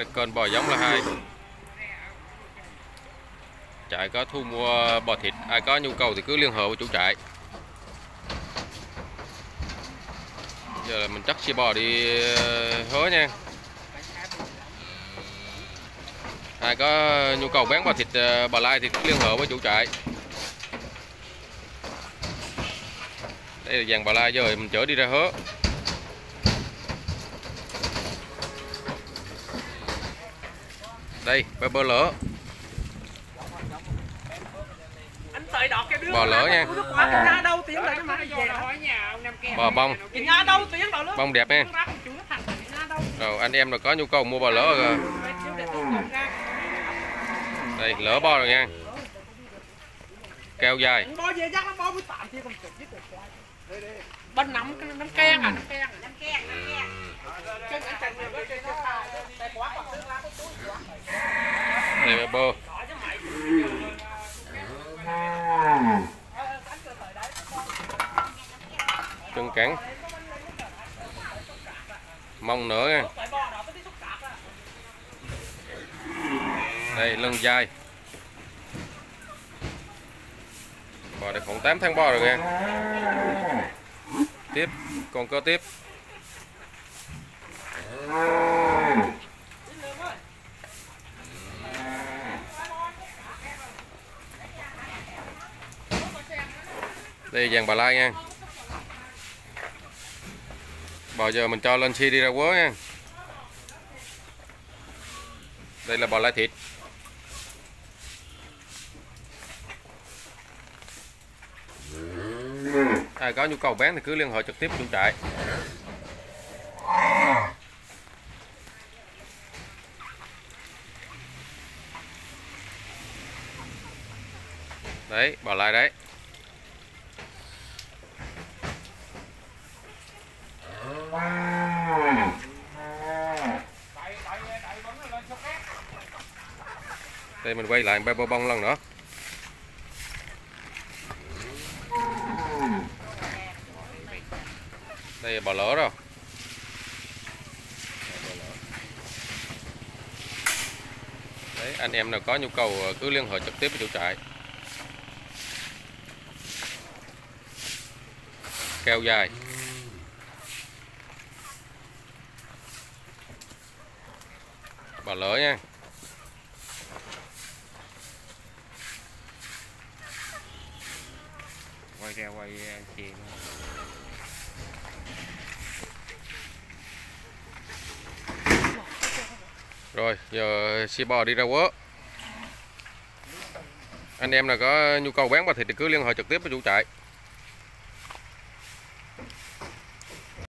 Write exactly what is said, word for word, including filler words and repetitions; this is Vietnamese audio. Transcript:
Kênh Bò Giống là hai. Trại có thu mua bò thịt, ai có nhu cầu thì cứ liên hệ với chủ trại. Giờ là mình chắc xe bò đi Hứa nha. Ai có nhu cầu bán bò thịt bò lai thì cứ liên hệ với chủ trại. Đây là dàn bò lai rồi mình chở đi ra Hứa. Đây, bơ bơ lỡ. Bò lỡ nha. Bò bông. Bông đẹp nha. Rồi anh em rồi có nhu cầu mua bò lỡ rồi. Đây, lỡ bo rồi nha. Keo dài. Bên nắm nắm keng à, nắm keng, nắm keng, Đây là bơ. Chân cẳng. Mông nữa nha. Đây lưng dài. Bò đây khoảng tám tháng bo rồi nha. Tiếp, còn có tiếp. Đây dàn bò lai nha. Bò giờ mình cho lên xi đi ra quớ nha. Đây là bò lai thịt. Ai có nhu cầu bán thì cứ liên hệ trực tiếp chủ trại. Đấy, bò lai đấy. Đây mình quay lại ba bơ bông lần nữa. Đây là bò lỡ rồi. Đấy, anh em nào có nhu cầu cứ liên hệ trực tiếp với chủ trại. Keo dài. Bò lỡ nha. Quay ra quay chìm. Rồi giờ xe bò đi ra quớ. Anh em nào có nhu cầu bán bò thịt thì cứ liên hệ trực tiếp với chủ trại.